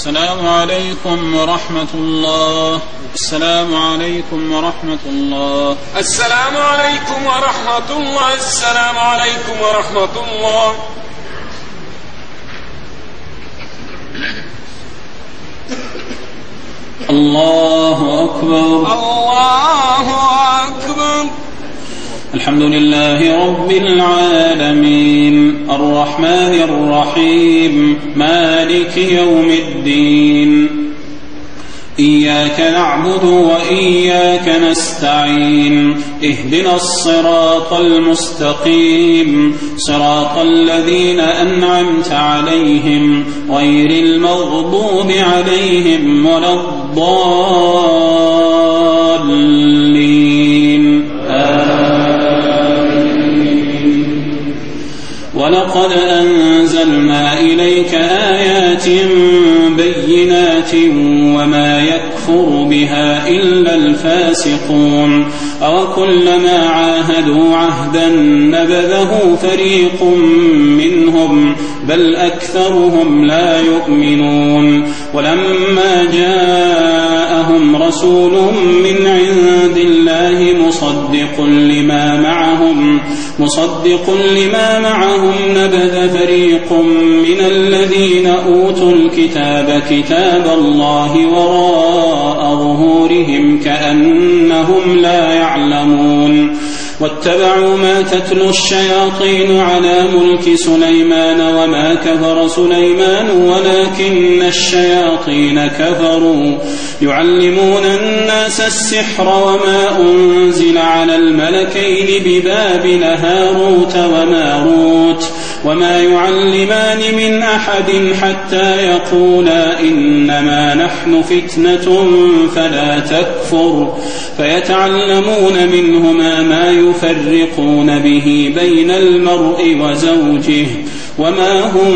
السلام عليكم ورحمة الله. السلام عليكم ورحمة الله. السلام عليكم ورحمة الله. السلام عليكم ورحمة الله. الله أكبر. الله أكبر. الحمد لله رب العالمين الرحمن الرحيم مالك يوم الدين إياك نعبد وإياك نستعين اهدنا الصراط المستقيم صراط الذين أنعمت عليهم غير المغضوب عليهم ولا الضالين ولقد أنزلنا إليك آيات بينات وما يكفر بها إلا الفاسقون أوكلما عاهدوا عهدا نبذه فريق منهم بل أكثرهم لا يؤمنون ولما جاءهم رسول من عند الله مصدق لما معهم نبذ فريق من الذين أوتوا الكتاب كتاب الله وراء ظهورهم كأنهم لا يعلمون واتبعوا ما تتلو الشياطين على ملك سليمان وما كفر سليمان ولكن الشياطين كفروا يعلمون الناس السحر وما أنزل على الملكين ببابل هاروت وماروت وما يعلمان من أحد حتى يقولا إنما نحن فتنة فلا تكفر فيتعلمون منهما ما يفرقون به بين المرء وزوجه وما هم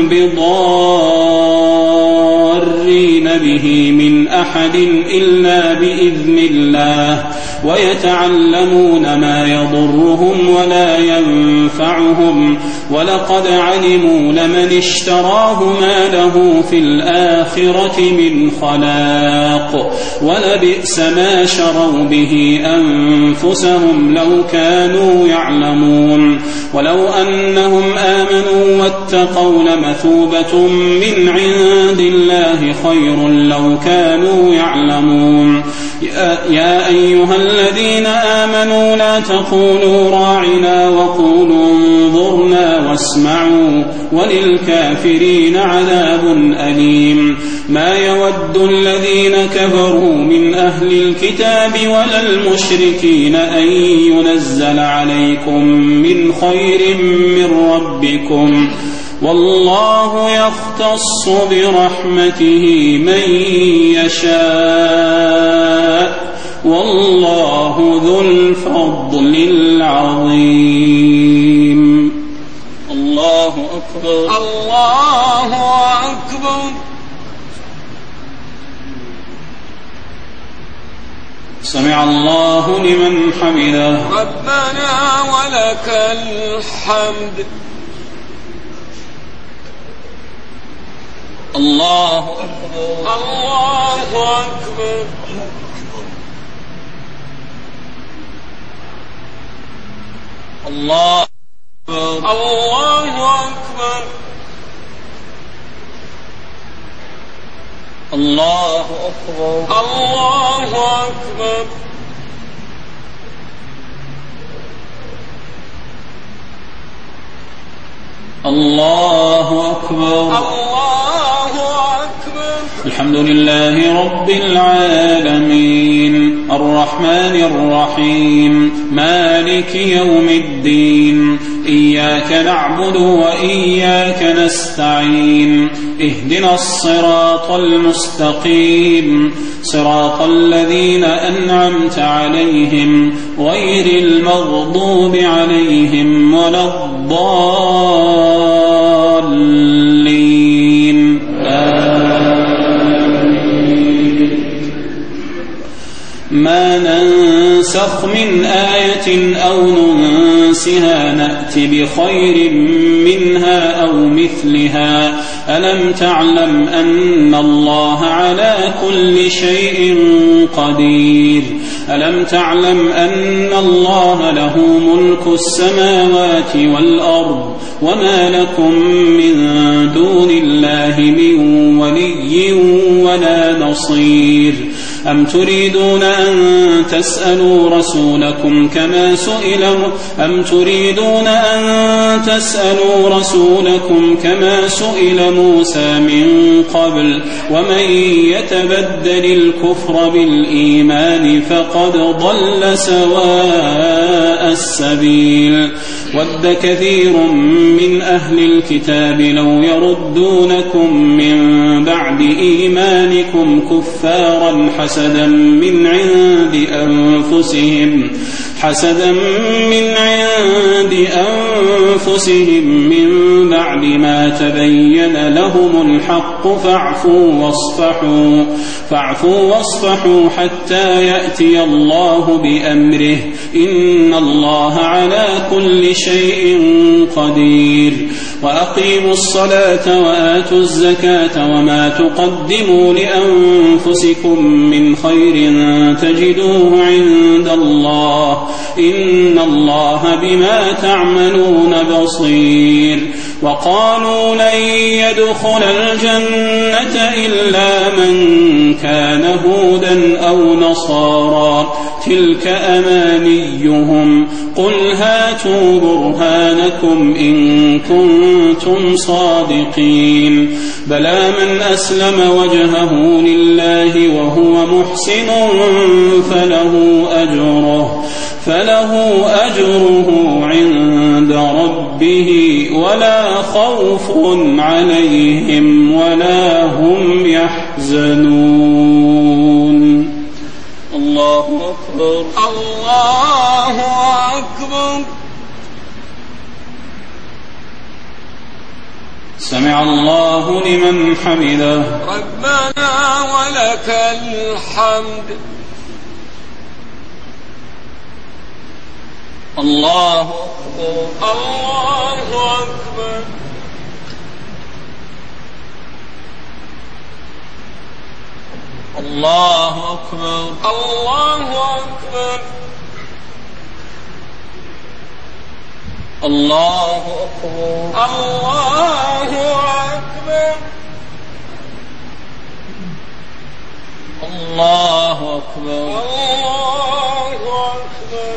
بضارين به من أحد إلا بإذن الله ويتعلمون ما يضرهم ولا ينفعهم ولقد علموا لمن اشتراه ما له في الآخرة من خلاق ولبئس ما شروا به أنفسهم لو كانوا يعلمون ولو أنهم آمنوا واتقوا لمثوبة من عند الله خير لو كانوا يعلمون يا أيها الذين آمنوا لا تقولوا راعنا وقولوا انظرنا واسمعوا وللكافرين عذاب أليم ما يود الذين كفروا من أهل الكتاب ولا المشركين أن ينزل عليكم من خير من ربكم والله يختص برحمته من يشاء والله ذو الفضل العظيم. الله أكبر. الله أكبر. سمع الله لمن حمده ربنا ولك الحمد. الله أكبر. الله أكبر. الله أكبر. الله أكبر. الله أكبر. الله أكبر. الله أكبر. الله أكبر. الحمد لله رب العالمين الرحمن الرحيم مالك يوم الدين إياك نعبد وإياك نستعين اهدنا الصراط المستقيم صراط الذين أنعمت عليهم غير المغضوب عليهم ولا الضالين ما ننسخ من آية أو ننسها نأت بخير منها أو مثلها ألم تعلم أن الله على كل شيء قدير ألم تعلم أن الله له ملك السماوات والأرض وما لكم من دون الله من ولي ولا نصير أم تريدون أن تسألوا رسولكم كما سئل موسى من قبل ومن يتبدل الكفر بالإيمان فقد ضل سواء السبيل ود كثير من أهل الكتاب لو يردونكم من بعد إيمانكم كفارا حسدا من عند أنفسهم من بعد ما تبين لهم الحق فاعفوا واصفحوا حتى يأتي الله بأمره إن الله على كل شيء قدير وأقيموا الصلاة وآتوا الزكاة وما تقدموا لأنفسكم من خير تجدوه عند الله إن الله بما تعملون بصير وقالوا لن يدخل الجنة إلا من كان هودا أو نصارى تلك أمانيهم قل هاتوا برهانكم إن كنتم صادقين بلى من أسلم وجهه لله وهو محسن فله أجره عند ربه ولا خوف عليهم ولا هم يحزنون الله أكبر الله أكبر سمع الله لمن حمده ربنا ولك الحمد الله أكبر الله أكبر الله أكبر الله أكبر الله أكبر الله أكبر الله أكبر الله أكبر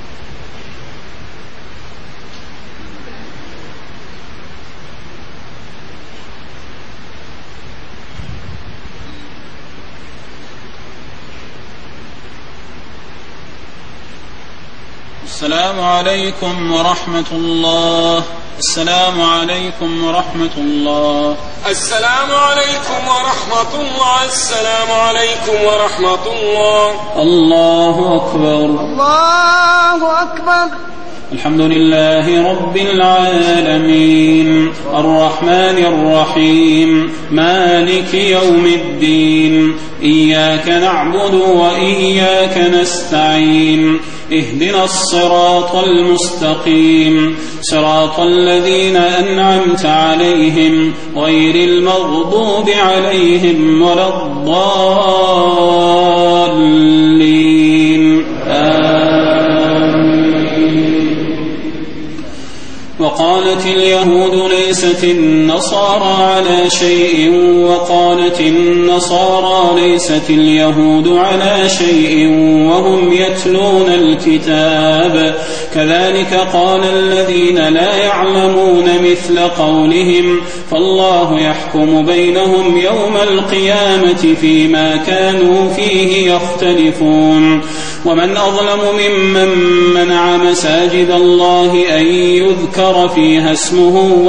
السلام عليكم ورحمة الله السلام عليكم ورحمة الله السلام عليكم ورحمة الله السلام عليكم ورحمة الله الله أكبر الله أكبر الحمد لله رب العالمين الرحمن الرحيم مالك يوم الدين إياك نعبد وإياك نستعين اهدنا الصراط المستقيم صراط الذين أنعمت عليهم غير المغضوب عليهم ولا الضالين وقالت اليهود ليست النصارى على شيء وقالت النصارى ليست اليهود على شيء وهم يتلون الكتاب كذلك قال الذين لا يعلمون مثل قولهم فالله يحكم بينهم يوم القيامة فيما كانوا فيه يختلفون ومن أظلم ممن منع مساجد الله أن يذكر فيها اسمه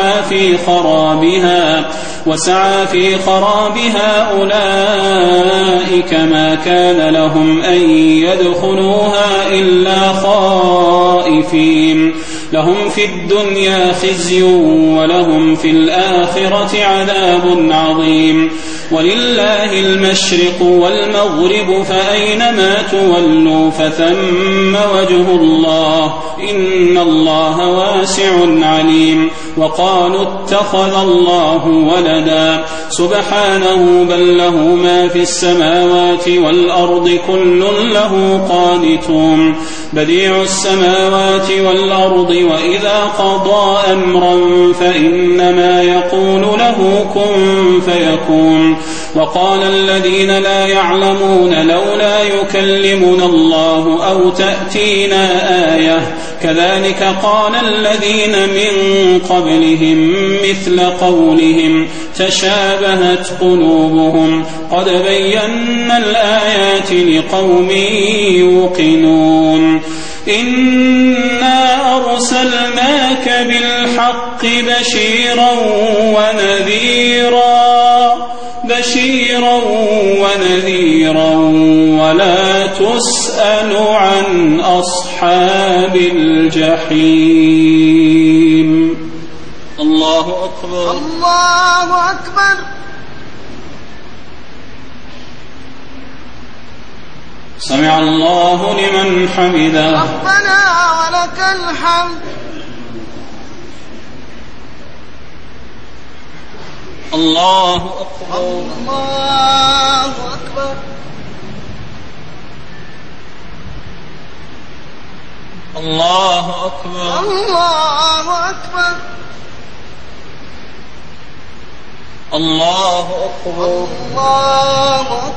وسعى في خرابها أولئك ما كان لهم أن يدخلوها إلا خائفين لهم في الدنيا خزي ولهم في الآخرة عذاب عظيم ولله المشرق والمغرب فأينما تولوا فثم وجه الله إن الله واسع عليم وقالوا اتخذ الله ولدا سبحانه بل له ما في السماوات والأرض كل له قانتون بديع السماوات والأرض وإذا قضى أمرا فإنما يقول له كن فيكون وقال الذين لا يعلمون لولا يكلمنا الله أو تأتينا آية كذلك قال الذين من قبلهم مثل قولهم تشابهت قلوبهم قد بينا الآيات لقوم يوقنون إنا أرسلناك بالحق بشيرا ونذيرا ولا تسأل عن أصحاب الجحيم. الله أكبر. الله أكبر. سمع الله لمن حمده. ربنا ولك الحمد. الله أكبر. الله أكبر. الله أكبر. الله أكبر. الله أكبر. الله أكبر.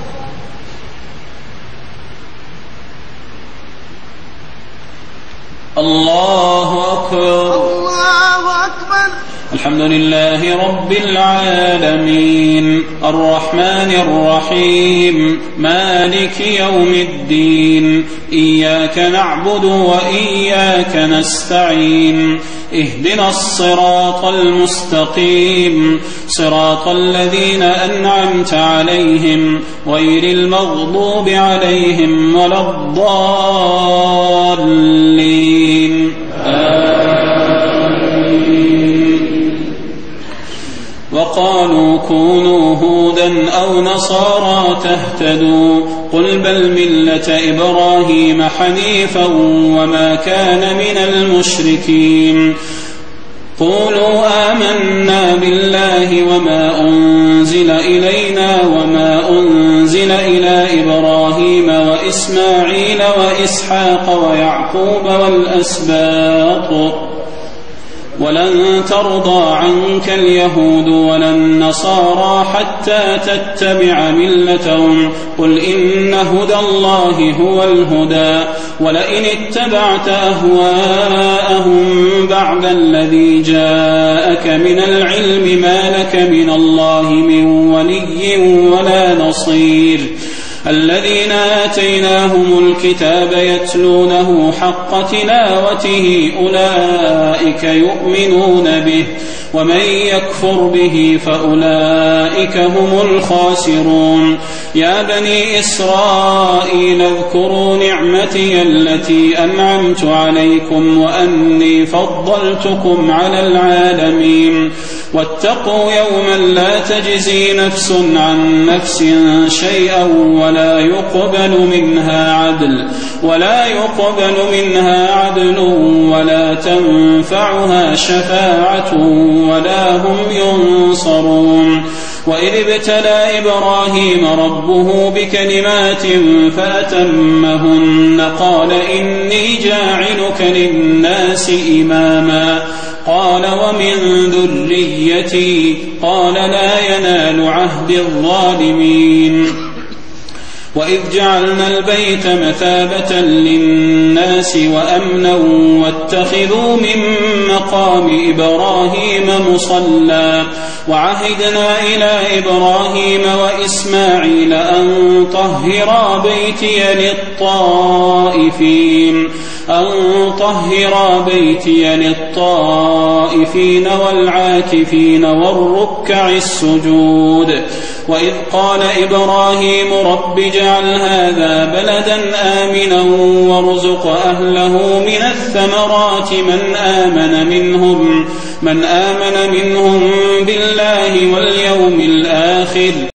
الله أكبر. الله أكبر. الحمد لله رب العالمين الرحمن الرحيم مالك يوم الدين إياك نعبد وإياك نستعين اهدنا الصراط المستقيم صراط الذين أنعمت عليهم غير المغضوب عليهم ولا الضالين وقالوا كونوا هودا أو نصارى تهتدوا قل بل ملة إبراهيم حنيفا وما كان من المشركين قولوا آمنا بالله وما أنزل إلينا وما أنزل إلى إبراهيم وإسماعيل وإسحاق ويعقوب والأسباط ولن ترضى عنك اليهود ولا النصارى حتى تتبع ملتهم قل إن هدى الله هو الهدى ولئن اتبعت أهواءهم بعد الذي جاءك من العلم ما لك من الله من ولي ولا نصير الذين آتيناهم الكتاب يتلونه حق تلاوته أولئك يؤمنون به ومن يكفر به فأولئك هم الخاسرون يا بني إسرائيل اذكروا نعمتي التي أنعمت عليكم وأني فضلتكم على العالمين واتقوا يوما لا تجزي نفس عن نفس شيئا ولا يقبل منها عدل ولا تنفعها شفاعة ولا هم ينصرون وإذ ابتلى إبراهيم ربه بكلمات فأتمهن قال إني جاعلك للناس إماما قال ومن ذريتي قال لا ينال عهد الظالمين وإذ جعلنا البيت مثابة للناس وأمنا واتخذوا من مقام إبراهيم مصلى وعهدنا إلى إبراهيم وإسماعيل أن طهرا بيتي للطائفين والعاكفين والركع السجود وإذ قال إبراهيم رب اجعل هذا بلدا آمنا وارزق أهله من الثمرات من آمن منهم بالله واليوم الآخر